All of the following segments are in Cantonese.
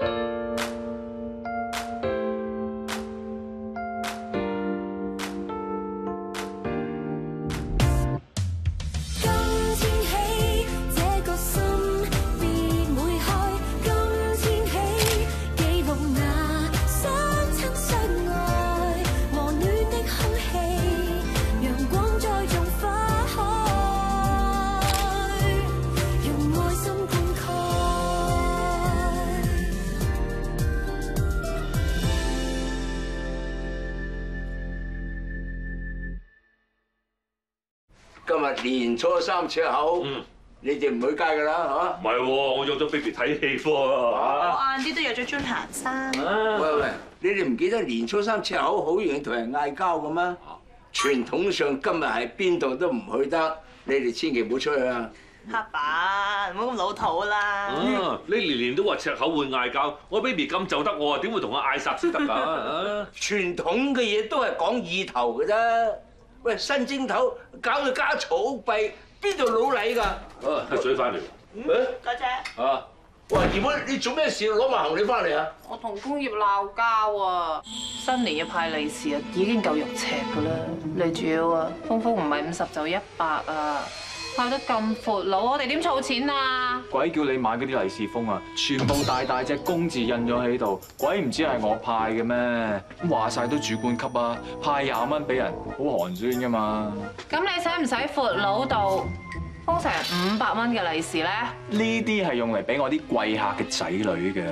今日年初三赤口，你哋唔去街㗎啦，嚇？ 唔係喎，我約咗 baby 睇戲喎。 我晏啲都約咗張行山。 喂，你哋唔記得年初三赤口好容易同人嗌交嘅咩？傳統上今日係邊度都唔去得，你哋千祈唔好出去啊！ 黑爸，唔好咁老土啦。 你年年都話赤口會嗌交，我 baby 咁就得我，點會同我嗌霎先得㗎？ 傳統嘅嘢都係講意頭嘅啫。喂，新正頭搞到家嘈屋閉，邊度老禮㗎？ 睇水翻嚟。 家姐。 啊！ 喂，葉妹，你做咩事攞埋行李翻嚟啊？ 我同工業鬧交啊！新年要派利是啊，已經夠肉赤㗎啦。你仲要啊，豐豐唔係50就100啊！派得咁闊佬，我哋點儲錢啊？ 鬼叫你買嗰啲利是封啊！全部大大隻公字印咗喺度，鬼唔知係我派嘅咩？咁話晒都主管級啊，派20蚊俾人，好寒酸㗎嘛！ 咁你使唔使闊佬度封成500蚊嘅利是咧？ 呢啲係用嚟俾我啲貴客嘅仔女嘅。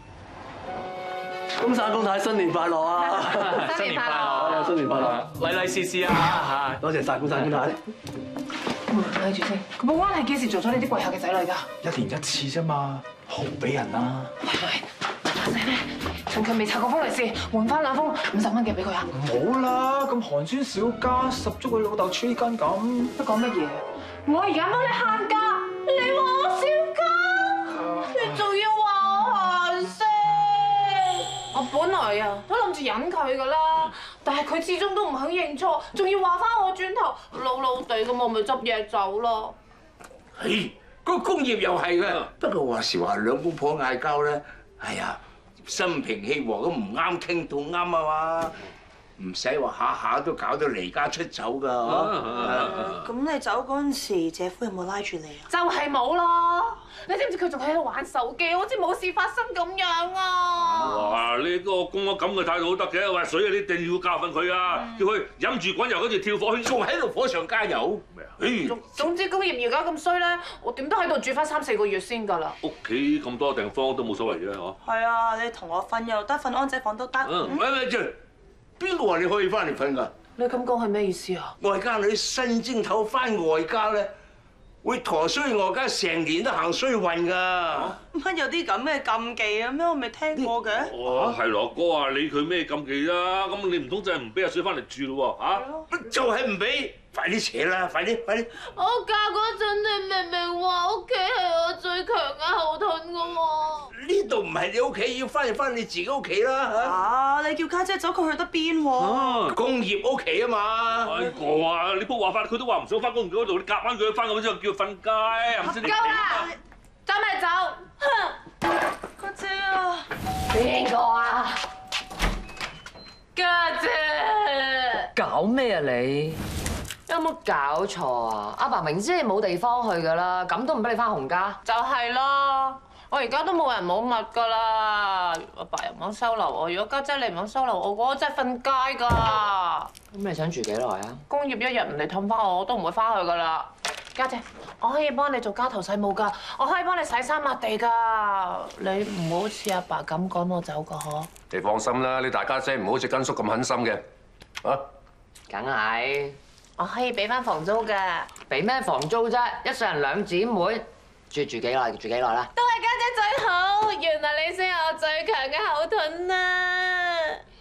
公生公太新年快樂啊！ 新年快樂！ 新年快樂！ 利利是是啊！ 多謝晒公生公太。 咪住先，個保安係幾時做咗你啲貴客嘅仔女㗎 ？1年1次啫嘛，豪俾人啦！ 喂，把聲咧，從佢未拆過封利是，換翻2封50蚊嘅俾佢啊！ 唔好啦，咁寒酸小家，十足佢老豆穿根咁。 你講乜嘢？我而家幫你限價，你話我小家，你仲要話我寒酸？我本來啊都諗住忍佢㗎啦，但係佢始終都唔肯認錯，仲要話翻我轉頭，老老地咁，我咪執嘢走咯。 嘿，個工業又係嘅，不過話時話兩公婆嗌交咧，哎呀，心平氣和咁唔啱傾到啱啊嘛，唔使話下下都搞到離家出走㗎嗬。 咁你走嗰陣時，姐夫有冇拉住你啊？ 就係冇咯，你知唔知佢仲喺度玩手機，好似冇事發生咁樣啊！ 哇！你個公我咁嘅態度都得嘅，話水啊，你一定要教訓佢啊，叫佢飲住滾油，跟住跳火圈， 仲喺度火上加油。咩啊？ 總之工業而家咁衰咧，我點都喺度住翻3、4個月先㗎啦。 屋企咁多地方都冇所謂嘅嗬。 係啊，你同我瞓又得，瞓安仔房都得。 咪住，邊個話你可以翻嚟瞓㗎？ 你咁講係咩意思啊？ 外家女新正頭翻外家咧，會陀衰外家成年都行衰運㗎。 乜有啲咁嘅禁忌啊？咩我未聽過嘅。 哦，係咯，哥啊，理佢咩禁忌啦？咁你唔通真係唔俾阿水翻嚟住咯喎？嚇！ 就係唔俾，快啲扯啦！快啲，快啲！ 我嫁嗰陣，你明明話屋企係我最強嘅後盾㗎喎。 呢度唔係你屋企，要翻你自己屋企啦嚇！ 啊！你叫家姐走，佢去得邊喎？ 工業屋企啊嘛！ 哎哥啊，你鋪話法，佢都話唔想翻工業嗰度，你夾硬叫佢翻咁之後叫佢瞓街，係唔知你？ 夠啦！走咪走！哼！ 家姐啊！ 邊個啊？家姐！ 搞咩啊你？有冇搞錯啊？阿爸明知你冇地方去㗎啦，咁都唔俾你翻紅家？ 就係咯，我而家都冇人冇物㗎啦。阿爸又唔肯收留我，如果家姐你唔肯收留我，我真係瞓街㗎。 咁你想住幾耐啊？ 工業一日唔嚟氹翻我都唔會翻去㗎啦。家姐，我可以幫你做家頭細務㗎，我可以幫你洗衫抹地㗎。你唔好似阿爸咁趕我走㗎嗬。 你放心啦，你大家姐唔好似根叔咁狠心嘅，啊？ 梗係。 我可以俾翻房租㗎。 俾咩房租啫？一世人2姊妹，住幾耐？住幾耐啦？ 都係家姐最好，原來你先係我最強嘅後盾啊！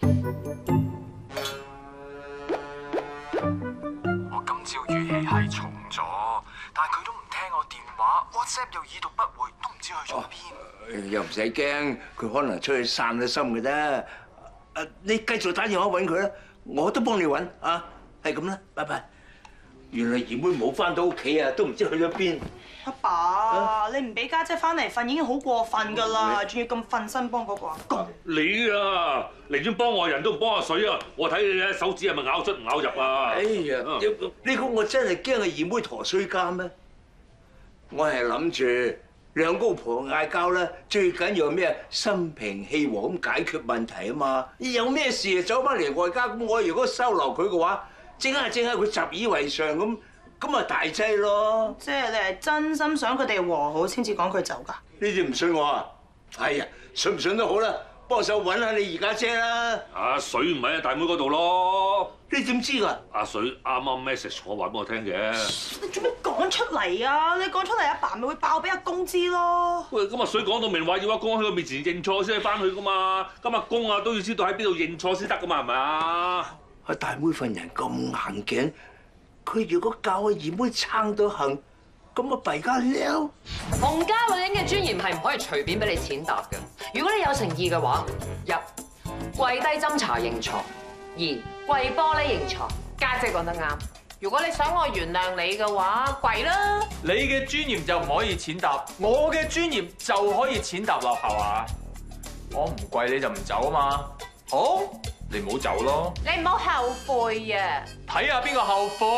我今朝語氣係重咗，但係佢都唔聽我電話 ，WhatsApp 又已讀不回，都唔知去咗邊。 又唔使驚，佢可能出去散咗心嘅啫。你繼續打電話揾佢啦，我都幫你揾啊，係咁啦，拜拜。 原來二妹冇翻到屋企啊，都唔知去咗邊。 阿爸，你唔俾家姐翻嚟瞓已經好過分㗎啦，仲要咁瞓身幫嗰個阿公。 你啊，寧願幫外人都唔幫阿水啊！我睇你咧手指係咪咬出唔咬入啊？ 哎呀，你估我真係驚阿二妹陀衰家咩？我係諗住兩公婆嗌交咧，最緊要係咩？心平氣和咁解決問題啊嘛！有咩事走翻嚟外家，咁我如果收留佢嘅話，正係佢習以為常咁。咁咪大劑咯！ 即係你係真心想佢哋和好先至趕佢走㗎？ 呢啲唔信我啊？係啊，信唔信都好啦，幫手揾下你二家姐啦。 阿水唔喺阿大妹嗰度咯。 你點知㗎？ 阿水啱啱 message 我話俾我聽嘅。 你做咩講出嚟啊？你講出嚟，阿爸咪會爆俾阿公知咯。 喂，咁阿水講到明話要阿公喺佢面前認錯先翻去㗎嘛？咁阿公啊都要知道喺邊度認錯先得㗎嘛？係咪啊？ 阿大妹份人咁硬頸。佢如果教阿二妹撐到行，咁啊弊家了。 洪家女人嘅尊嚴係唔可以隨便俾你踐踏嘅。如果你有誠意嘅話，一跪低斟茶認錯；二跪玻璃認錯。 家姐講得啱，如果你想我原諒你嘅話，跪啦。 你嘅尊嚴就唔可以踐踏，我嘅尊嚴就可以踐踏落後啊！我唔跪你就唔走啊嘛。好，你唔好走咯。 你唔好後悔啊！ 睇下邊個後悔。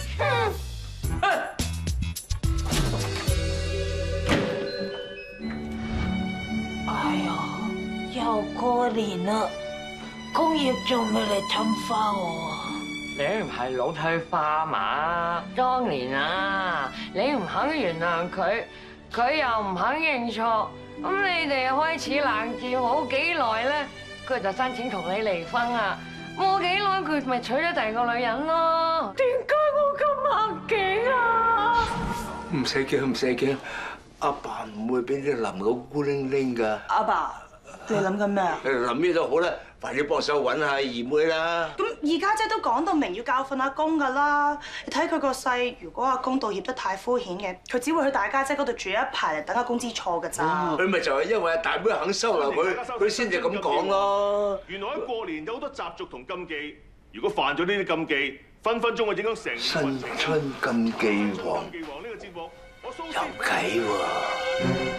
哎呀，又過年啦，工業仲未嚟氹翻我啊！ 你唔係老退化嘛？當年啊，你唔肯原諒佢，佢又唔肯認錯，咁你哋開始冷戰冇幾耐咧，佢就申請同你離婚啊！冇幾耐佢咪娶咗第二個女人咯？點解我咁硬頸啊？ 唔使驚，唔使驚，阿爸唔會俾你淋到孤零零㗎。 阿爸，你諗緊咩啊？ 諗咩都好啦，快啲幫手揾下二妹啦。 咁二家姐都講到明要教訓阿公㗎啦，你睇佢個勢，如果阿公道歉得太敷衍嘅，佢只會去大家姐嗰度住一排嚟等阿公知錯㗎咋。 佢咪就係因為阿大妹肯收留佢，佢先至咁講咯。 原來喺過年有好多習俗同禁忌，如果犯咗呢啲禁忌，分分鐘會影響成新春禁忌王呢個節目，我蘇有計喎！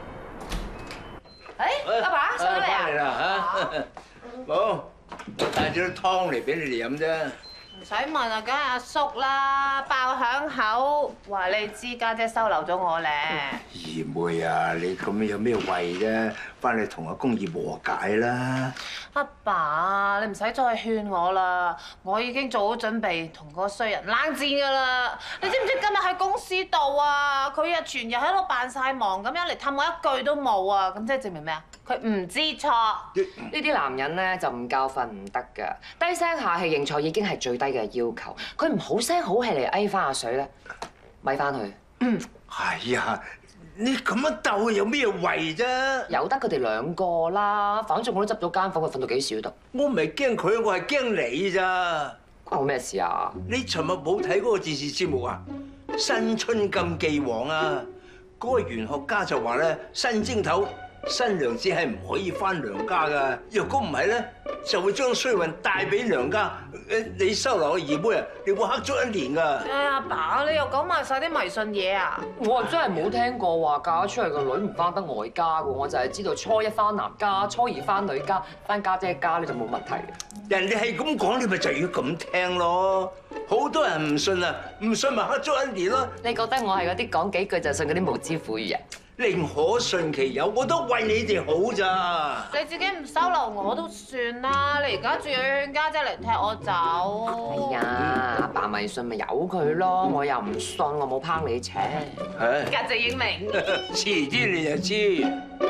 阿爸，上嚟翻嚟啦嚇！好，帶咗啲湯嚟俾你哋飲啫。 唔使問啊，梗係阿叔啦，爆響口話你知家姐收留咗我咧。 二妹啊，你咁樣有咩為啫？翻嚟同阿公爺和解啦。 阿爸，你唔使再勸我啦，我已經做好準備同嗰個衰人冷戰㗎啦。你知唔知今日喺公司度啊？佢啊全日喺度扮晒忙咁樣嚟氹我一句都冇啊！咁即係證明咩啊？佢唔知錯。 呢啲男人咧就唔教訓唔得㗎，低聲下氣認錯已經係最低嘅要求。佢唔好聲好氣嚟翳翻阿水咧，咪翻去。 係呀，你咁樣鬥有咩為啫？ 由得佢哋兩個啦，反正我都執咗間房，佢瞓到幾時都得。 我唔係驚佢，我係驚你咋。 關我咩事啊？ 你尋日冇睇嗰個電視節目啊？新春禁忌王啊！嗰個玄學家就話咧，新正頭新娘子係唔可以翻娘家噶。若果唔係咧，就會將衰運帶俾娘家。你收留個二妹啊，你會黑足一年噶。 阿爸，你又講埋晒啲迷信嘢啊！ 我真係冇聽過話嫁出去個女唔翻得外家㗎，我就係知道初一翻男家，初二翻女家，翻家姐家咧就冇問題嘅。 人哋係咁講，你咪就要咁聽咯。好多人唔信啊，唔信咪黑足一年咯。 你覺得我係嗰啲講幾句就信嗰啲無知婦孺啊？ 寧可信其有，我都為你哋好咋。 你自己唔收留我都算啦，你而家仲要勸家姐嚟踢我走。 哎呀，阿爸迷信咪由佢咯，我又唔信，我冇拏你扯。 家姐英明， 遲啲你就知。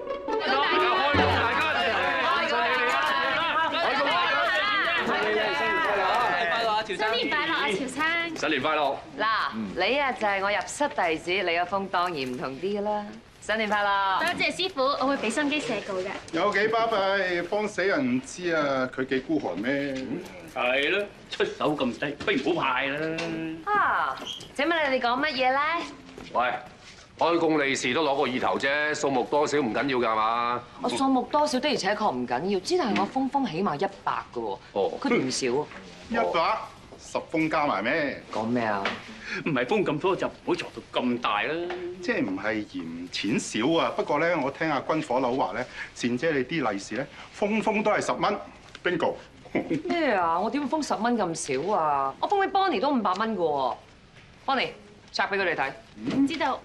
新年快樂啊，喬生！ 新年快樂！ 嗱，你啊就係我入室弟子，你個風當然唔同啲啦。新年快樂！ 多謝師傅，我會俾心機寫稿嘅。 有幾巴閉，幫死人唔知啊！佢幾孤寒咩？ 係咯，出手咁低，不如唔好派啦。 啊，請問你哋講乜嘢咧？ 喂，開工利是都攞個意頭啫，數目多少唔緊要㗎嘛？ 我數目多少的而且確唔緊要，之但係我峰起碼100㗎喎。哦，佢唔少啊。 100， 10封加埋咩？ 講咩啊？ 唔係封咁多就唔好做到咁大啦。 即係唔係嫌錢少啊？不過咧，我聽阿軍火佬話咧，善姐你啲利是咧，封都係10蚊。Bingo！ 咩啊？我點會封10蚊咁少啊？我封俾 Bonnie 都500蚊嘅喎。Bonnie，拆俾佢哋睇。 唔知道，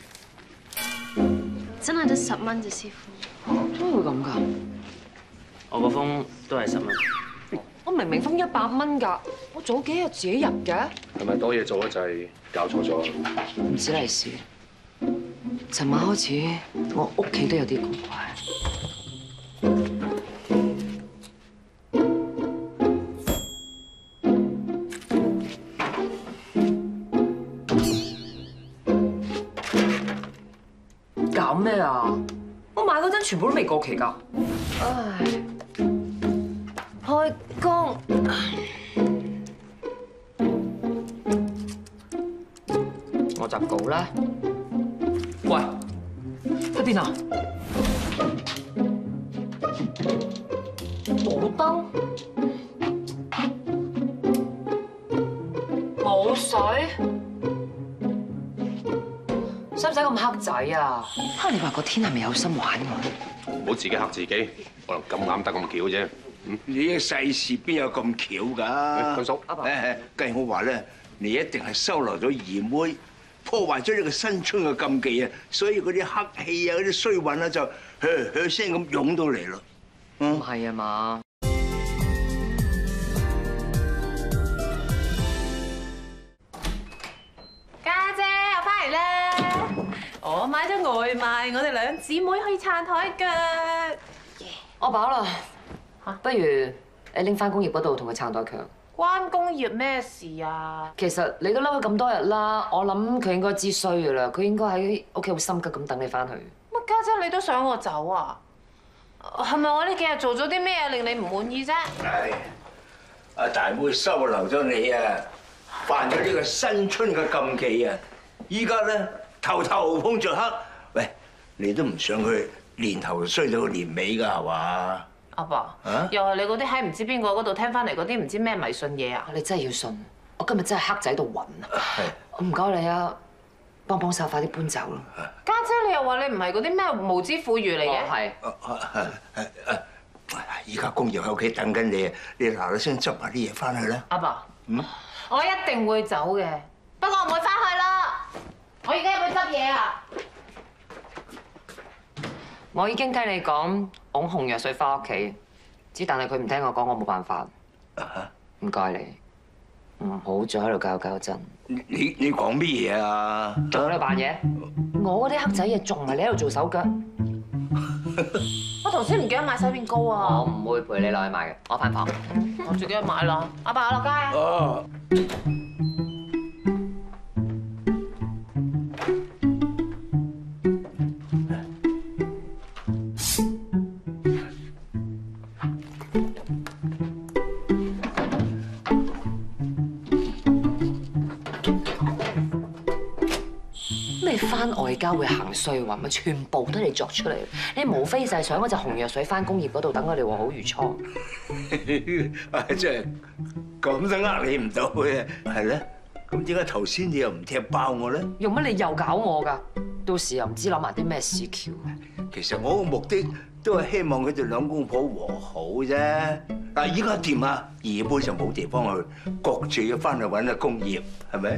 真係得10蚊啫，師傅。 點會咁㗎？ 我個封都係10蚊。 我明明封100蚊㗎，我早幾日自己入嘅。 係咪多嘢做得滯，搞錯咗？ 唔止利是，尋晚開始我屋企都有啲古怪。搞咩啊？我買嗰陣全部都未過期㗎。唉，開工。我集稿啦。喂，去邊啊？冇燈，冇水，使唔使咁黑仔啊？你話個天係咪有心玩我？ 唔好自己嚇自己，可能咁啱得咁巧啫。 你嘅世事邊有咁巧㗎？ 君叔， 計我話咧，你一定係收留咗二妹，破壞咗呢個新春嘅禁忌啊！所以嗰啲黑氣啊、嗰啲衰運啊，就噓聲咁湧到嚟咯。 唔係啊嘛？ 家姐，我翻嚟啦！我買咗外賣，我哋兩姊妹可以撐台腳。 我飽啦，不如你拎翻工業嗰度同佢撐台腳。 關工業咩事啊？ 其實你都嬲咗咁多日啦，我諗佢應該知衰噶啦，佢應該喺屋企好心急咁等你翻去。 乜家姐你都想我走啊？係咪我呢幾日做咗啲咩嘢令你唔滿意啫？ 係，阿大妹收留咗你啊，犯咗呢個新春嘅禁忌啊！依家咧頭碰着黑，喂，你都唔想佢年頭衰到年尾㗎係嘛？ 阿爸，又係你嗰啲喺唔知邊個嗰度聽翻嚟嗰啲唔知咩迷信嘢啊！ 你真係要信，我今日真係黑仔到暈啊！我唔該你啊，幫手快啲搬走啦！ 家姐你又話你唔係嗰啲咩無知婦孺嚟嘅？ 係。 依家工業喺屋企等緊你啊！你嗱嗱聲執埋啲嘢翻去啦！ 阿爸，我一定會走嘅，不過我唔會翻去啦。我而家入去執嘢啊！ 我已經聽你講拱紅藥水翻屋企，只但係佢唔聽我講，我冇辦法。唔該你，唔好再喺度搞震。 你講咩嘢啊？ 仲喺度扮嘢？我嗰啲黑仔嘢仲唔係你喺度做手腳？ 我頭先唔記得買洗面膏啊！ 我唔會陪你落去買嘅，我返房。 我自己去買啦。阿爸，我落街啊！ 哦。 你翻外交會行衰運，咪全部都係你作出嚟。你無非就係想嗰隻紅藥水翻工業嗰度等我哋和好如初。 真係咁都呃你唔到嘅，係咧？咁點解頭先你又唔踢爆我咧？ 用乜你又搞我㗎？到時又唔知諗埋啲咩屎橋。 其實我個目的都係希望佢哋兩公婆和好啫。但係依家掂啊，二妹就冇地方去，焗住要翻去揾阿工業，係咪？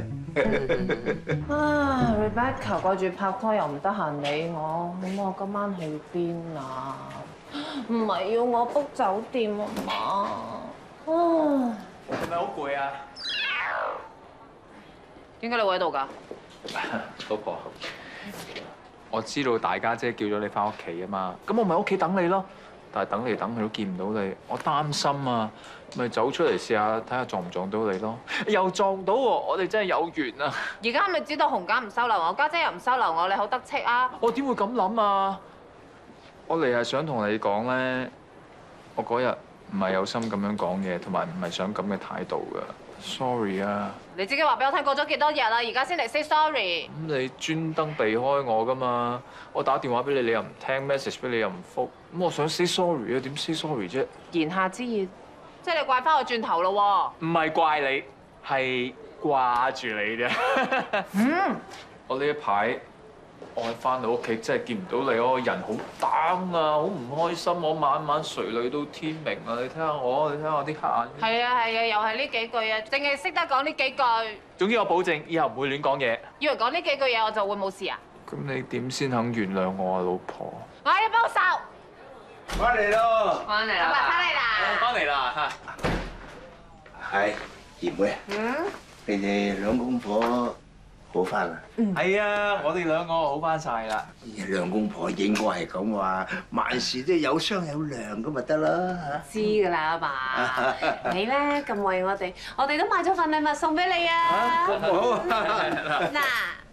啊 ，Rebecca 掛住拍拖又唔得閒理我，咁我今晚去邊啊？唔係要我 book 酒店啊嘛？唉， 係咪好攰啊？ 點解你會喺度㗎？ 老婆，我知道大家姐叫咗你翻屋企啊嘛，咁我咪喺屋企等你咯。但係等嚟等去都見唔到你，我擔心啊，咪走出嚟試下睇下撞唔撞到你咯。又撞到喎，我哋真係有緣啊！ 而家咪知道紅家唔收留我，家姐又唔收留我，你好得戚啊！ 我點會咁諗啊？我嚟係想同你講咧，我嗰日唔係有心咁樣講嘢，同埋唔係想咁嘅態度㗎。Sorry 啊！ 你自己話俾我聽過咗幾多日啦，而家先嚟 say sorry。 咁你專登避開我㗎嘛？我打電話俾你，你又唔聽 message 俾你又唔覆，咁我想 say sorry 啊，點 say sorry 啫？ 言下之意，即係你怪翻我轉頭咯喎？ 唔係怪你， 係掛住你啫。我呢一排我一翻到屋企真係見唔到你，我個人好 down 啊，好唔開心，我晚晚垂淚到天明啊！你睇下我，你睇下我啲黑眼。 係啊，又係呢幾句啊，淨係識得講呢幾句。 總之我保證以後唔會亂講嘢。 以為講呢幾句嘢我就會冇事啊？ 咁你點先肯原諒我啊，老婆？ 我要報仇。 翻嚟咯！ 翻嚟啦！翻嚟啦！ 翻嚟啦嚇！ 係二妹，你哋兩公婆好翻啦？ 係啊，我哋兩個好翻晒啦。 兩公婆應該係咁話，萬事都有商有量咁咪得啦嚇。 知㗎啦，阿爸。你咧咁為我哋都買咗份禮物送俾你啊！ 好嗱。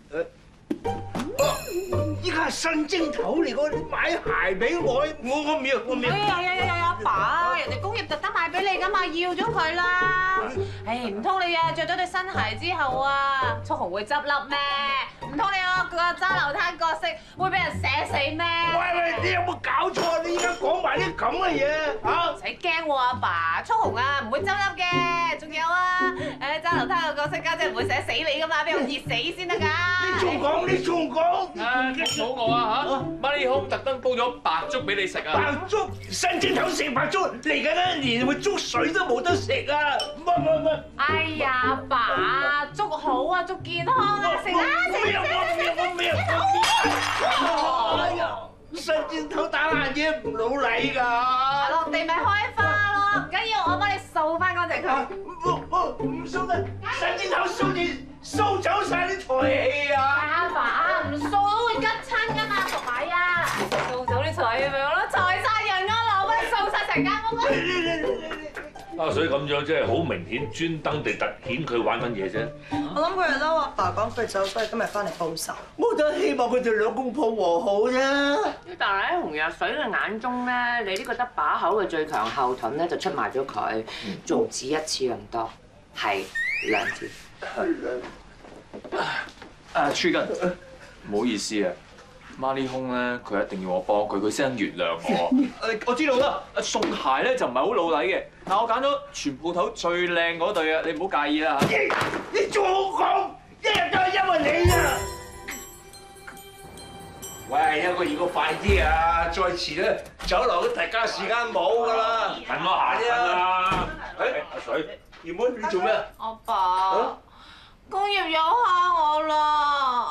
依家係新正頭嚟㗎，你買鞋俾我唔要，我唔要。 阿爸，人哋工業特登買俾你㗎嘛，要咗佢啦。唔通你啊着咗對新鞋之後啊，速紅會執笠咩？唔通你個揸流灘角色會俾人寫死咩？ 喂，你有冇搞錯？你依家講埋啲咁嘅嘢嚇？ 唔使驚喎，阿爸，速紅啊唔會執笠嘅。仲有啊，揸流灘個角色家姐唔會寫死你㗎嘛，俾我熱死先得㗎。你仲講？ 激到我啊嚇！媽咪空特登煲咗白粥俾你食啊！ 白粥新正頭食白粥，嚟緊一年會粥水都冇得食啊！唔！ 哎呀，阿爸，粥好啊，粥健康啊，食啦食！ 哎呀，新正頭打爛嘢唔老禮㗎！ 落地咪開花咯，唔緊要，我幫你掃翻乾淨佢。 唔掃得，新正頭掃走曬啲財氣啊！ 阿爸唔掃都會吉親㗎嘛，同埋啊，掃走啲財氣咪好咯，財散人安樂，幫你掃曬成間屋啊！ 所以咁樣真係好明顯，專登地突顯佢玩緊嘢啫。 我諗佢係嬲阿爸講佢走，所以今日翻嚟報仇。 我都希望佢哋兩公婆和好啫。 但係喺紅日水嘅眼中咧，你呢個得把口嘅最強後盾咧，就出賣咗佢，仲唔止一次咁多，係兩次。 Tree根，唔好意思啊，媽呢空咧，佢一定要我幫佢，佢先肯原諒我。我知道啦，送鞋咧就唔係好老禮嘅，但我揀咗全鋪頭最靚嗰對啊，你唔好介意啦嚇。 你仲好講，一日都係因為你啊！喂，一個快啲啊！再遲咧，酒樓大家時間冇㗎啦。 等我下先啦。阿水， 二妹你做咩啊？ 阿爸，工業有蝦我啦。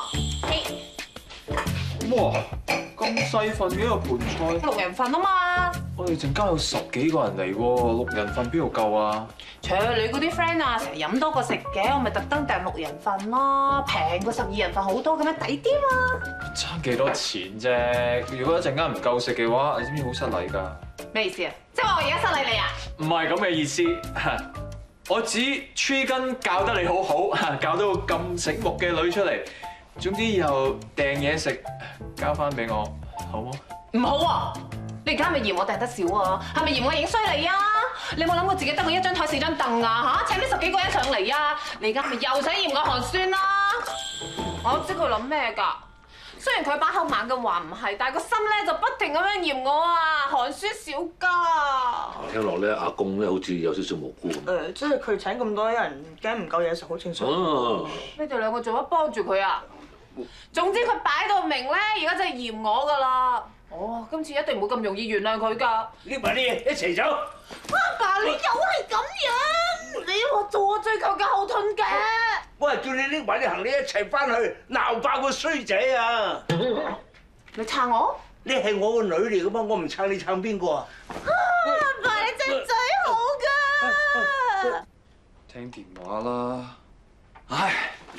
哇！咁細份嘅一個盤菜 ，6人份啊嘛。 我哋陣間有10幾個人嚟喎，6人份邊度夠啊？ 除咗你嗰啲 friend 啊，成日飲多過食嘅，我咪特登訂6人份咯，平過12人份好多，咁樣抵啲嘛。 爭幾多錢啫？如果一陣間唔夠食嘅話，你知唔知好失禮㗎？ 咩意思啊？即係話我而家失禮你啊？ 唔係咁嘅意思，我指 Tree 根教得你好好，教到個咁醒目嘅女出嚟。總之以後訂嘢食交翻俾我，好冇？ 唔好啊！你而家係咪嫌我訂得少啊？係咪嫌我影衰你啊？你有冇諗過自己得個1張台4張凳啊？嚇，請啲10幾個人上嚟啊！你而家係咪又想嫌我寒酸啦？我知佢諗咩㗎？雖然佢把口猛咁話唔係，但係個心咧就不停咁樣嫌我啊，寒酸小家。 聽落咧，阿公咧好似有少少無辜咁。 即係佢請咁多人，驚唔夠嘢食，好正常。 你哋兩個做乜幫住佢啊？總之佢擺到明咧，而家真係嫌我㗎啦。今次一定唔會咁容易原諒佢㗎。 拎埋啲嘢一齊走。 阿爸，你又係咁樣，你話做我最強嘅後盾嘅。 我係叫你拎埋啲行李一齊翻去鬧爆個衰仔啊！ 你撐我？ 你係我個女嚟㗎嘛，我唔撐你撐邊個啊？ 阿爸，你真係最好㗎。 聽電話啦。唉。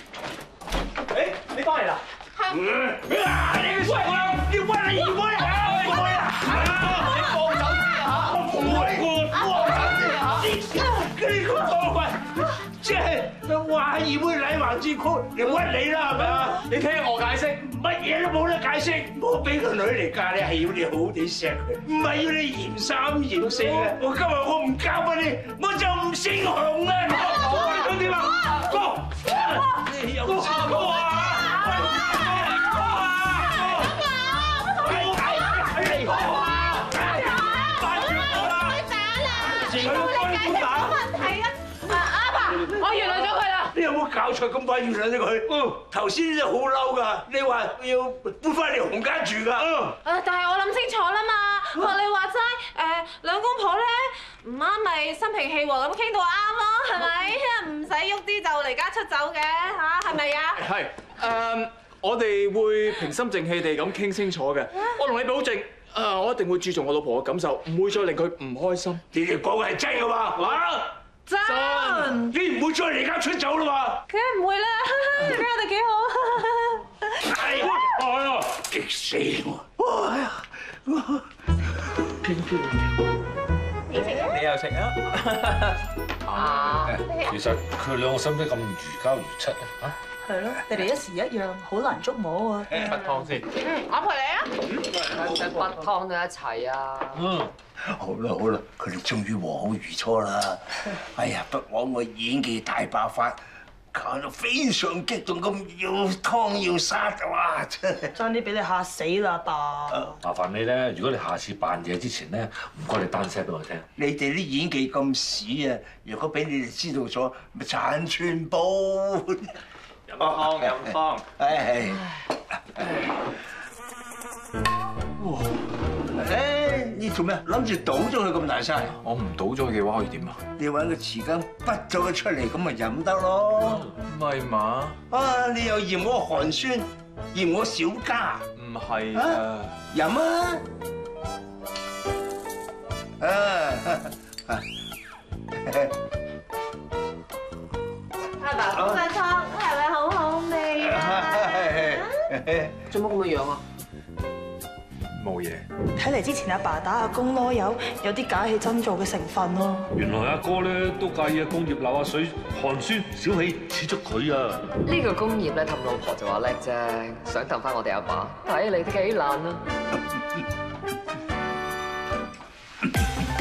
你翻嚟啦？ 你衰我！你屈你二妹啊！二妹啊！ 你放手先啊！ 我唔會你個多棍，即係話二妹禮橫節曲，你屈你啦係咪啊？ 你聽我解釋， 乜嘢都冇得解釋。我俾個女嚟嫁你係要你好好地錫佢，唔係要你嫌三嫌四嘅。我今日我唔交俾你，我就唔姓洪啊！你想點啊？哥，你有錢哥啊！ 我我原諒咗佢啦。 你有冇搞錯咁快原諒咗佢？頭先真係好嬲㗎，你話要搬翻嚟紅家住㗎。 但係我諗清楚啦嘛，學你話齋，兩公婆咧唔啱咪心平氣和咁傾到啱咯，係咪？唔使喐啲就離家出走嘅嚇，係咪啊？ 係我哋會平心靜氣地咁傾清楚嘅。我同你保證，我一定會注重我老婆嘅感受，唔會再令佢唔開心。 你哋講嘅係真㗎嘛？嚇！ 真， 你唔會再離家出走啦嘛？ 梗係唔會啦，你俾我哋幾好。 係啊！激死我！哎呀！ 你又食啊？ 其實佢兩個使唔使咁如膠如漆啊？嚇！ 係咯，你哋一時一樣，好難捉摸啊！ 滗湯先。 我陪你啊！ 使滗湯都一齊啊！ 好啦，佢哋終於和好如初啦！哎呀，不枉我演技大爆發，搞到非常激動咁，要湯要沙，哇！真係爭啲俾你嚇死啦，爸！ 麻煩你咧，如果你下次扮嘢之前咧，唔該你單聲俾我聽。 你哋啲演技咁屎啊！如果俾你哋知道咗，咪賺全部。飲湯。係。哇！你做咩？諗住倒咗佢咁大晒？ 我唔倒咗嘅話可以點啊？ 你揾個匙羹滗咗佢出嚟，咁咪飲得咯。 唔係嘛？ 啊！你又嫌我寒酸，嫌我小家。 唔係啊！ 飲啊！ 阿爸煲嘅湯係咪好好味啊？ 做乜咁嘅樣啊？ 冇嘢。 睇嚟之前阿爸打阿公囉柚，有啲假戲真做嘅成分咯。 原來阿哥咧都介意阿工業流下水，寒酸小氣似足佢啊！ 呢個工業咧氹老婆就話叻啫，想氹翻我哋阿爸，睇嚟都幾難啊！